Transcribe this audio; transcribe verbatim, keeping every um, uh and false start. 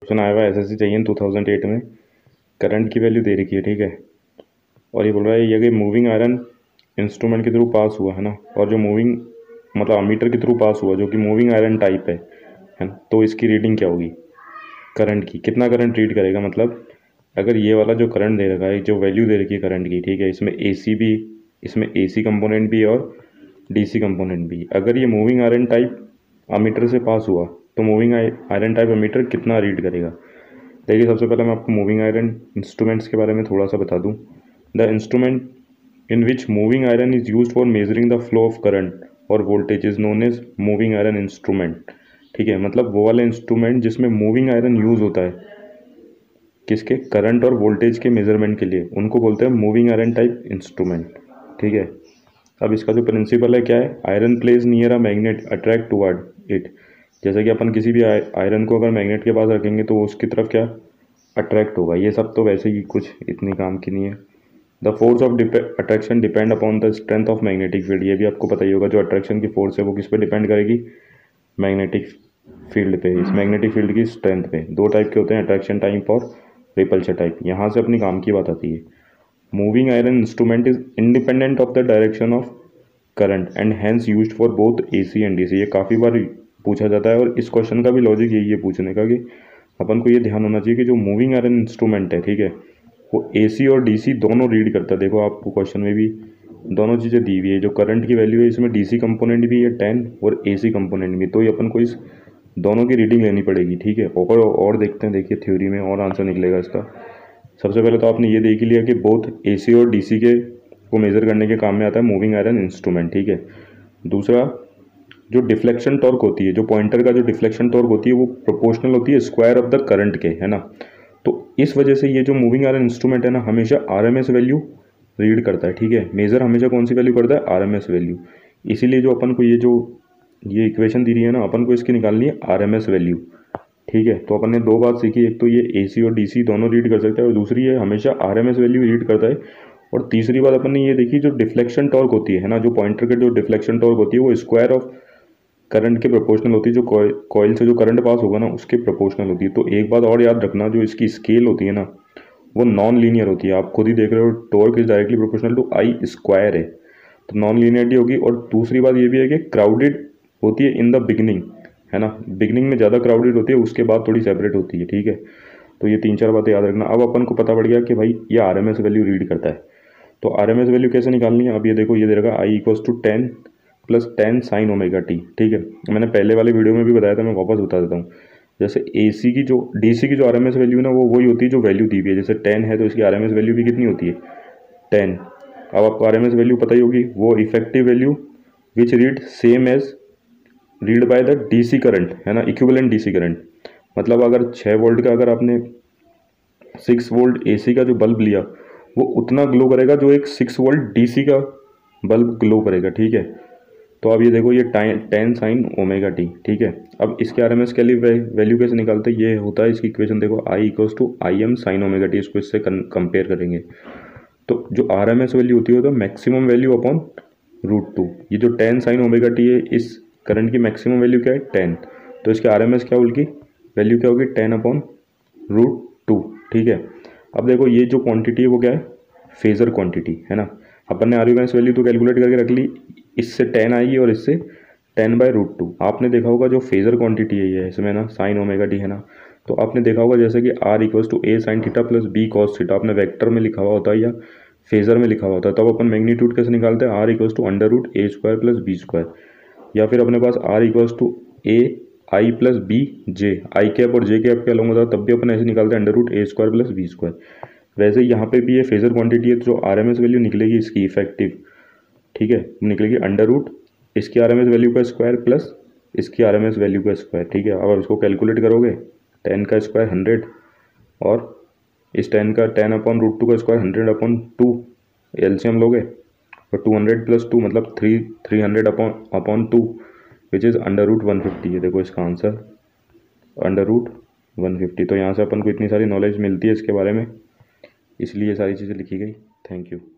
Question आया हुआ है एसएससी चाहिए टू थाउजेंड एट में, करंट की वैल्यू दे रखी है, ठीक है। और ये बोल रहा है ये कि मूविंग आयरन इंस्ट्रूमेंट के थ्रू पास हुआ है ना, और जो मूविंग मतलब अमीटर के थ्रू पास हुआ जो कि मूविंग आयरन टाइप है है ना, तो इसकी रीडिंग क्या होगी करंट की, कितना करंट रीड करेगा। मतलब अगर ये वाला जो करंट दे रखा है, जो वैल्यू दे रखी है करंट की, ठीक है, इसमें एसी भी, इसमें एसी कंपोनेंट भी और डीसी कंपोनेंट भी, अगर ये मूविंग आयरन टाइप अमीटर से पास हुआ तो मूविंग आयरन टाइप अमीटर कितना रीड करेगा। देखिए सबसे पहले मैं आपको मूविंग आयरन इंस्ट्रूमेंट्स के बारे में थोड़ा सा बता दूं। The instrument in which moving iron is used for measuring the flow of current और voltage is known as moving iron instrument, ठीक है। मतलब वो वाला इंस्ट्रूमेंट जिसमें मूविंग आयरन यूज़ होता है किसके, करंट और वोल्टेज के मेजरमेंट के लिए, उनको बोलते हैं मूविंग आयरन टाइप इंस्ट्रूमेंट, ठीक है। अब इसका जो प्रिंसिपल है क्या है, iron place near a magnet attract toward it. जैसे कि अपन किसी भी आयरन को अगर मैग्नेट के पास रखेंगे तो उसकी तरफ क्या अट्रैक्ट होगा। ये सब तो वैसे ही कुछ इतनी काम की नहीं है। The force of attraction depend upon the strength of magnetic field. ये भी आपको पता ही होगा, जो अट्रैक्शन की फोर्स है वो किस पे डिपेंड करेगी, मैग्नेटिक फील्ड पे, इस मैग्नेटिक फील्ड की स्ट्रेंथ पे। दो टाइप के होते हैं, अट्रैक्शन टाइप और रिपल्शन टाइप। यहाँ से अपनी काम की बात आती है। Moving iron instrument is independent of the direction of current and hence used for both AC and DC. ये काफ़ी बार पूछा जाता है और इस क्वेश्चन का भी लॉजिक यही है पूछने का कि अपन को ये ध्यान होना चाहिए कि जो मूविंग आयरन इंस्ट्रूमेंट है, ठीक है, वो एसी और डीसी दोनों रीड करता है। देखो आपको क्वेश्चन में भी दोनों चीज़ें दी हुई है। जो करंट की वैल्यू है इसमें डीसी कंपोनेंट भी है टेन और एसी कंपोनेंट भी, तो ये अपन को इस दोनों की रीडिंग लेनी पड़ेगी, ठीक है। और और देखते हैं, देखिए थ्योरी में और आंसर निकलेगा इसका। सबसे पहले तो आपने ये देख ही लिया कि बोथ एसी और डीसी के को मेज़र करने के काम में आता है मूविंग आयरन इंस्ट्रूमेंट, ठीक है। दूसरा, जो डिफ्लेक्शन टॉर्क होती है, जो पॉइंटर का जो डिफ्लेक्शन टॉर्क होती है वो प्रोपोर्शनल होती है स्क्वायर ऑफ द करंट के, है ना। तो इस वजह से ये जो मूविंग आयरन इंस्ट्रूमेंट है ना, हमेशा आरएमएस वैल्यू रीड करता है, ठीक है। मेजर हमेशा कौन सी वैल्यू करता है, आरएमएस वैल्यू। इसीलिए जो अपन को ये जो ये इक्वेशन दी रही है ना, अपन को इसकी निकालनी है आरएमएस वैल्यू, ठीक है। तो अपन ने दो बात सीखी, एक तो ये एसी और डीसी दोनों रीड कर सकता है, और दूसरी है हमेशा आरएमएस वैल्यू रीड करता है। और तीसरी बात अपन ने ये देखी, जो डिफ्लेक्शन टॉर्क होती है ना, जो पॉइंटर के जो डिफ्लेक्शन टॉर्क होती है वो स्क्वायर ऑफ करंट के प्रोपोर्शनल होती है। जो कॉइल से जो करंट पास होगा ना उसके प्रोपोर्शनल होती है। तो एक बात और याद रखना, जो इसकी स्केल होती है ना वो नॉन लीनियर होती है। आप खुद ही देख रहे हो, torque is directly proportional to I square है, तो नॉन लीनियरिटी होगी। और दूसरी बात ये भी है कि क्राउडेड होती है इन द बिगनिंग, है ना। बिगनिंग में ज़्यादा क्राउडेड होती है, उसके बाद थोड़ी सेपरेट होती है, ठीक है। तो ये तीन चार बातें याद रखना। अब अपन को पता पड़ गया कि भाई ये R M S value read करता है। तो आर एम एस वैल्यू कैसे निकालनी है, अब ये देखो, ये दे रखा I equals to ten plus ten sine omega t, ठीक है। मैंने पहले वाले वीडियो में भी बताया था, मैं वापस बता देता हूँ। जैसे एसी की जो डीसी की जो आर एम एस वैल्यू है ना, वो वही होती है जो वैल्यू दी हुई है। जैसे टेन है तो इसकी आर एम एस वैल्यू भी कितनी होती है, टेन। अब आपको आर एम एस वैल्यू पता ही होगी, वो effective value which read same as read by the DC current, है ना, इक्विवेलेंट डीसी करंट। मतलब अगर छः वोल्ट का अगर आपने सिक्स वोल्ट एसी का जो बल्ब लिया, वो उतना ग्लो करेगा जो एक सिक्स वोल्ट डीसी का बल्ब ग्लो करेगा, ठीक है। तो अब ये देखो, ये टेन साइन ओमेगा टी, ठीक है। अब इसके आर एम एस के लिए वैल्यू कैसे निकालते हैं, ये होता है इसकी इक्वेशन देखो, I equals to I M sine omega t. इसको इससे कंपेयर करेंगे तो जो आर एम एस वैल्यू होती है वो तो maximum value upon root two. ये जो टेन साइन ओमेगा टी है, इस करंट की मैक्सिमम वैल्यू क्या है, टेन। तो इसके आर एम एस क्या होगी, वैल्यू क्या होगी, टेन अपॉन रूट टू, ठीक है। अब देखो ये जो क्वांटिटी है वो क्या है, फेजर क्वांटिटी, है ना। अपन ने आर एम एस वैल्यू तो कैलकुलेट करके रख ली, इससे टेन आएगी और इससे टेन बाई रूट टू। आपने देखा होगा जो फेजर क्वांटिटी है ये इसमें ना साइन ओमेगा टी, है ना। तो आपने देखा होगा जैसे कि R equals to A sine theta plus B cos theta, आपने वेक्टर में लिखा हुआ होता है या फेजर में लिखा हुआ होता है। तब अपन मैग्नीट्यूड कैसे निकालते हैं, R equals to under root A square plus B square, या फिर अपने पास R equals to A I plus B J, I cap और जे कैप के अलग होता है, तब भी अपन ऐसे निकालते हैं under root A square plus B square. वैसे यहाँ पे भी ये फेजर क्वांटिटी है, तो जो आर एम एस वैल्यू निकलेगी इसकी इफेक्टिव, ठीक है, निकलेगी अंडर रूट इसकी आर एम एस वैल्यू का स्क्वायर प्लस इसकी आर एम एस वैल्यू का स्क्वायर, ठीक है। अब आप इसको कैलकुलेट करोगे, टेन का स्क्वायर हंड्रेड और इस टेन का टेन अपॉन रूट टू का square hundred upon two, LCM लोगे और टू हंड्रेड प्लस टू मतलब three three hundred upon upon two which is under root one fifty है। देखो इसका answer under root one fifty. तो यहाँ से अपन को इतनी सारी नॉलेज मिलती है इसके बारे में, इसलिए ये सारी चीज़ें लिखी गई। Thank you.